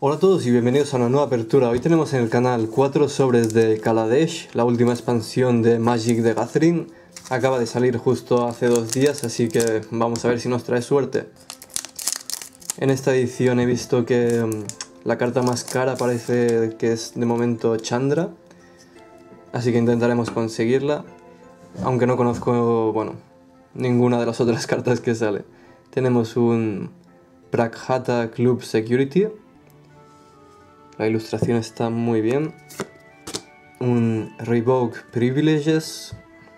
Hola a todos y bienvenidos a una nueva apertura. Hoy tenemos en el canal 4 sobres de Kaladesh, la última expansión de Magic the Gathering. Acaba de salir justo hace 2 días, así que vamos a ver si nos trae suerte. En esta edición he visto que la carta más cara parece que es de momento Chandra, así que intentaremos conseguirla, aunque no conozco, bueno, ninguna de las otras cartas que sale. Tenemos un Praghata Club Security. La ilustración está muy bien. Un Revoke Privileges.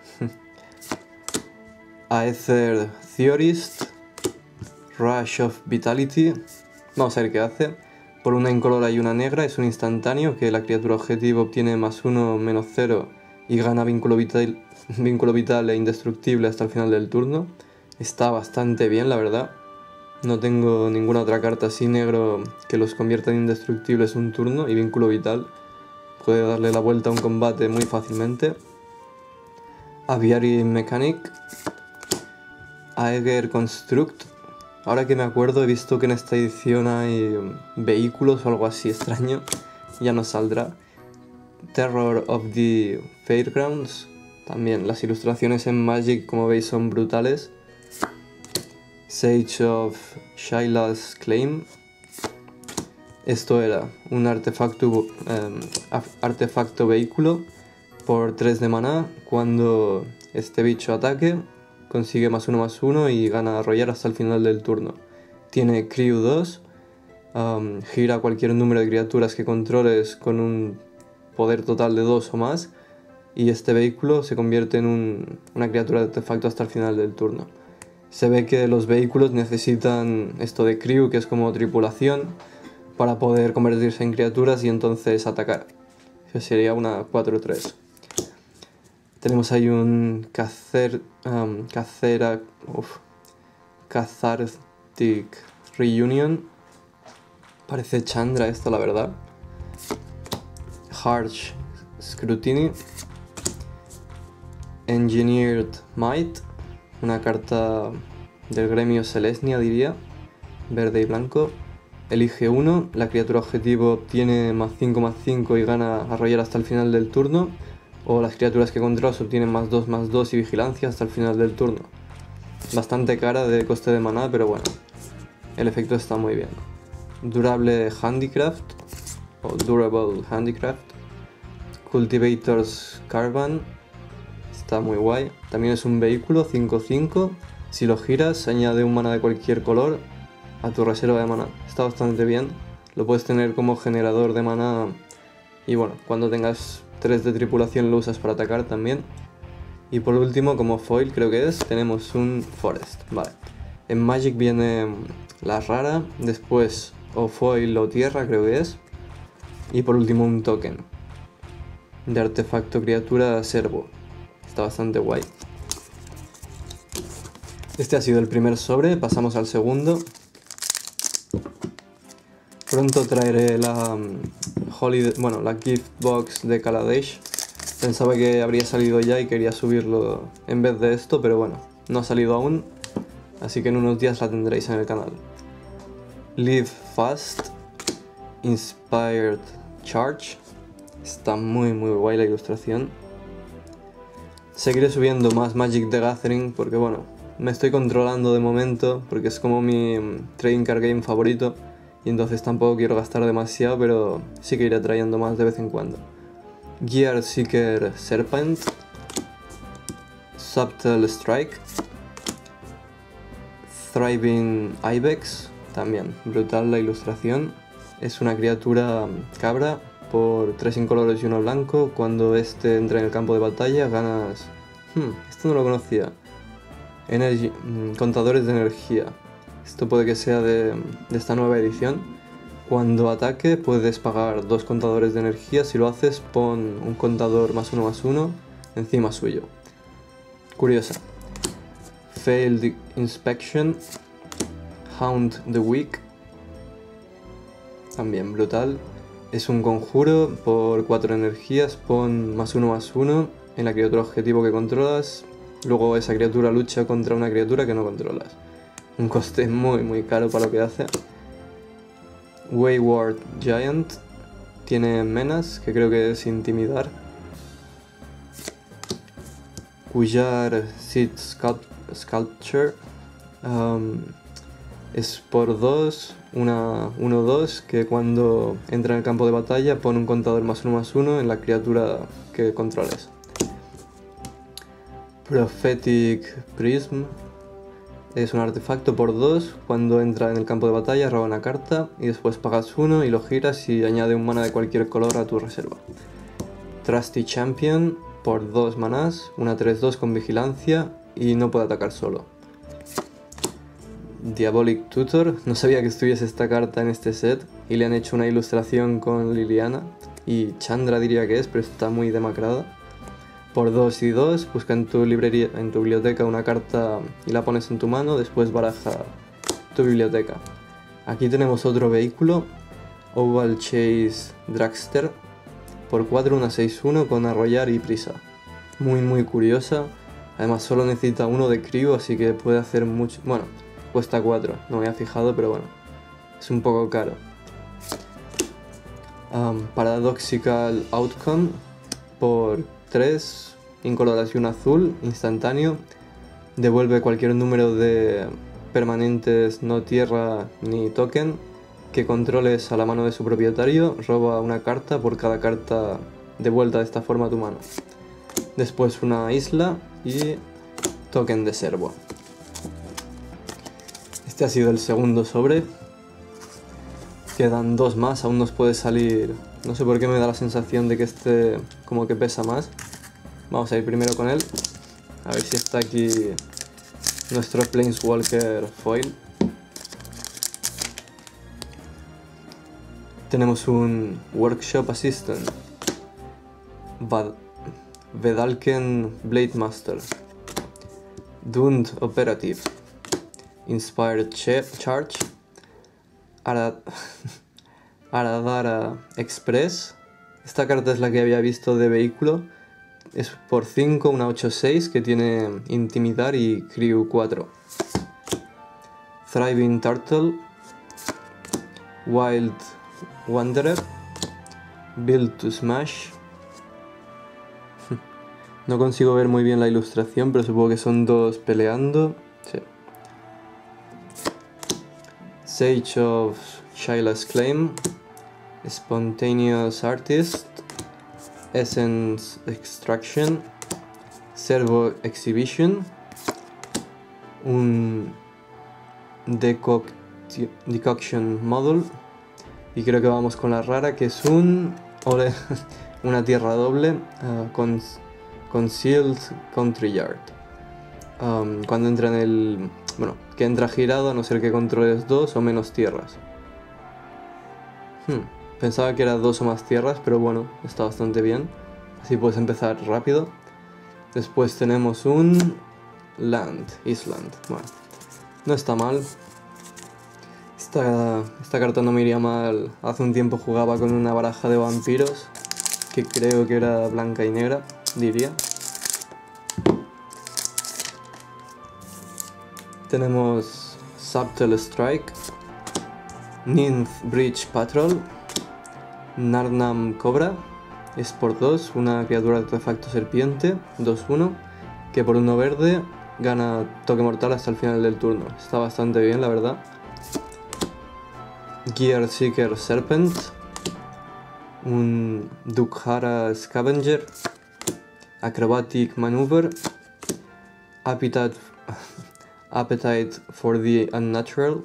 Aether Theorist. Rush of Vitality. Vamos a ver qué hace. Por una incolora y una negra es un instantáneo que la criatura objetivo obtiene +1, -0 y gana vínculo vital e indestructible hasta el final del turno. Está bastante bien, la verdad. No tengo ninguna otra carta así negro que los convierta en indestructibles un turno y vínculo vital. Puede darle la vuelta a un combate muy fácilmente. Aviary Mechanic. Aegir Construct. Ahora que me acuerdo he visto que en esta edición hay vehículos o algo así extraño. Ya no saldrá. Terror of the Fairgrounds. También las ilustraciones en Magic, como veis, son brutales. Sage of Shaila's Claim. Esto era un artefacto vehículo por 3 de maná. Cuando este bicho ataque, consigue +1/+1 y gana arrollar hasta el final del turno. Tiene Crew 2, gira cualquier número de criaturas que controles con un poder total de 2 o más, y este vehículo se convierte en una criatura de artefacto hasta el final del turno. Se ve que los vehículos necesitan esto de crew, que es como tripulación, para poder convertirse en criaturas y entonces atacar. Eso sería una 4-3. Tenemos ahí un Cathartic Reunion. Parece Chandra esto, la verdad. Harsh Scrutiny. Engineered Might. Una carta del gremio Selesnya, diría. Verde y blanco. Elige uno. La criatura objetivo obtiene +5/+5 y gana arrollar hasta el final del turno. O las criaturas que controlas obtienen +2/+2 y vigilancia hasta el final del turno. Bastante cara de coste de maná, pero bueno. El efecto está muy bien. Durable Handicraft. O Durable Handicraft. Cultivator's Caravan. Está muy guay. También es un vehículo 5/5. Si lo giras, añade un maná de cualquier color a tu reserva de maná. Está bastante bien. Lo puedes tener como generador de maná. Y bueno, cuando tengas 3 de tripulación lo usas para atacar también. Y por último, como foil creo que es, tenemos un Forest. Vale. En Magic viene la rara. Después o foil o tierra creo que es. Y por último un token de artefacto criatura servo. Está bastante guay. Este ha sido el primer sobre, pasamos al segundo. Pronto traeré la la gift box de Kaladesh. Pensaba que habría salido ya y quería subirlo en vez de esto, pero bueno, no ha salido aún, así que en unos días la tendréis en el canal. Live Fast, Inspired Charge. Está muy guay la ilustración. Seguiré subiendo más Magic the Gathering porque bueno, me estoy controlando de momento porque es como mi trading card game favorito y entonces tampoco quiero gastar demasiado, pero sí que iré trayendo más de vez en cuando. Gear Seeker Serpent. Subtle Strike. Thriving Ibex. También brutal la ilustración. Es una criatura cabra por 3 incolores y 1 blanco. Cuando este entra en el campo de batalla ganas... esto no lo conocía. Contadores de energía. Esto puede que sea de esta nueva edición. Cuando ataque puedes pagar 2 contadores de energía. Si lo haces, pon un contador +1/+1 encima suyo. Curiosa. Failed Inspection. Hound the Weak. También brutal. Es un conjuro por 4 energías. Pon +1/+1 en la criatura objetivo que controlas. Luego esa criatura lucha contra una criatura que no controlas. Un coste muy caro para lo que hace. Wayward Giant. Tiene menas, que creo que es intimidar. Cujar Seed Sculpture. Es por 2, una 1-2, que cuando entra en el campo de batalla pone un contador +1/+1 en la criatura que controles. Prophetic Prism. Es un artefacto por 2, cuando entra en el campo de batalla roba una carta y después pagas 1 y lo giras y añade un mana de cualquier color a tu reserva. Trusty Champion por 2 manás, una 3-2 con vigilancia y no puede atacar solo. Diabolic Tutor, no sabía que estuviese esta carta en este set y le han hecho una ilustración con Liliana y Chandra diría que es, pero está muy demacrada. Por 2 y 2, busca en tu librería, en tu biblioteca una carta y la pones en tu mano, después baraja tu biblioteca. Aquí tenemos otro vehículo, Oval Chase Dragster, por 4 una 6-1 con arrollar y prisa. Muy curiosa, además solo necesita 1 de crew, así que puede hacer mucho. Bueno, cuesta 4, no me había fijado, pero bueno, es un poco caro. Paradoxical Outcome, por 3, incoloras y un azul, instantáneo. Devuelve cualquier número de permanentes, no tierra ni token, que controles a la mano de su propietario. Roba una carta por cada carta devuelta de esta forma a tu mano. Después una isla y token de servo. Este ha sido el segundo sobre. Quedan 2 más, aún nos puede salir. No sé por qué me da la sensación de que este como que pesa más. Vamos a ir primero con él. A ver si está aquí nuestro Planeswalker foil. Tenemos un Workshop Assistant. Vedalken Blademaster. Doomed Operative. Inspired Charge. Aradara Express. Esta carta es la que había visto de vehículo. Es por 5, una 8-6 que tiene intimidar y crew 4. Thriving Turtle. Wild Wanderer. Build to Smash. No consigo ver muy bien la ilustración, pero supongo que son 2 peleando. Sí. Sage of Shaila's Claim. Spontaneous Artist. Essence Extraction. Servo Exhibition. Un Decoction Model. Y creo que vamos con la rara, que es una tierra doble con Concealed Country Yard. Cuando entra en el... Bueno, que entra girado a no ser que controles 2 o menos tierras. Pensaba que era 2 o más tierras, pero bueno, está bastante bien. Así puedes empezar rápido. Después tenemos un Island. Bueno, no está mal. Esta carta no me iría mal. Hace un tiempo jugaba con una baraja de vampiros, que creo que era blanca y negra, diría. Tenemos Subtle Strike, Ninth Bridge Patrol, Narnam Cobra. Es por 2, una criatura de artefacto serpiente, 2-1, que por 1 verde gana toque mortal hasta el final del turno. Está bastante bien, la verdad. Gear Seeker Serpent, un Dukhara Scavenger, Acrobatic Maneuver, Appetite for the Unnatural,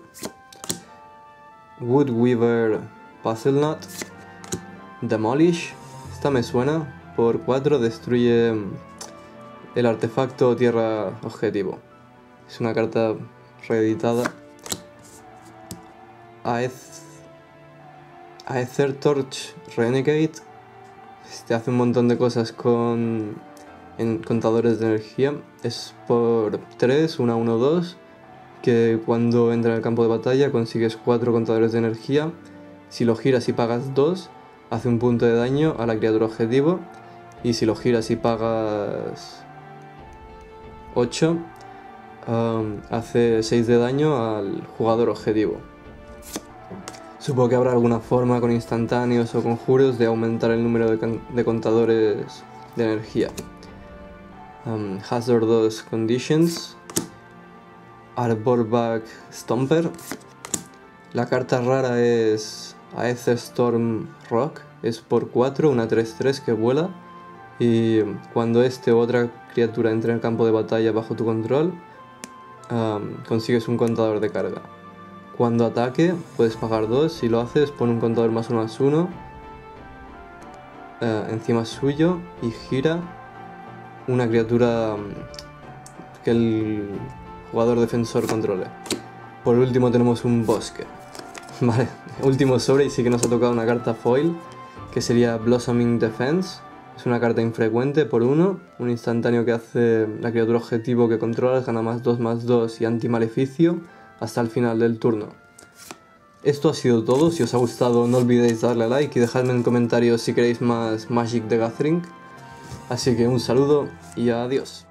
Woodweaver Puzzle-Nut, Demolish. Esta me suena, por 4 destruye el artefacto o tierra objetivo. Es una carta reeditada. Aether Torch Renegade. Este hace un montón de cosas con contadores de energía. Es por 3, una 1-2, que cuando entra en el campo de batalla consigues 4 contadores de energía. Si lo giras y pagas 2, hace un punto de daño a la criatura objetivo. Y si lo giras y pagas 8, hace 6 de daño al jugador objetivo. Supongo que habrá alguna forma con instantáneos o conjuros de aumentar el número de contadores de energía. Hazardous Conditions. Arborback Stomper. La carta rara es Aether Storm Rock. Es por 4, una 3/3 que vuela. Y cuando este u otra criatura entre en el campo de batalla bajo tu control, consigues un contador de carga. Cuando ataque, puedes pagar 2. Si lo haces, pon un contador +1/+1 encima suyo y gira una criatura que el jugador defensor controle. Por último tenemos un bosque. Vale, último sobre y sí que nos ha tocado una carta foil, que sería Blossoming Defense. Es una carta infrecuente por 1, un instantáneo que hace la criatura objetivo que controlas, gana +2/+2 y anti-maleficio hasta el final del turno. Esto ha sido todo. Si os ha gustado no olvidéis darle a like y dejadme en comentarios si queréis más Magic the Gathering. Así que un saludo y adiós.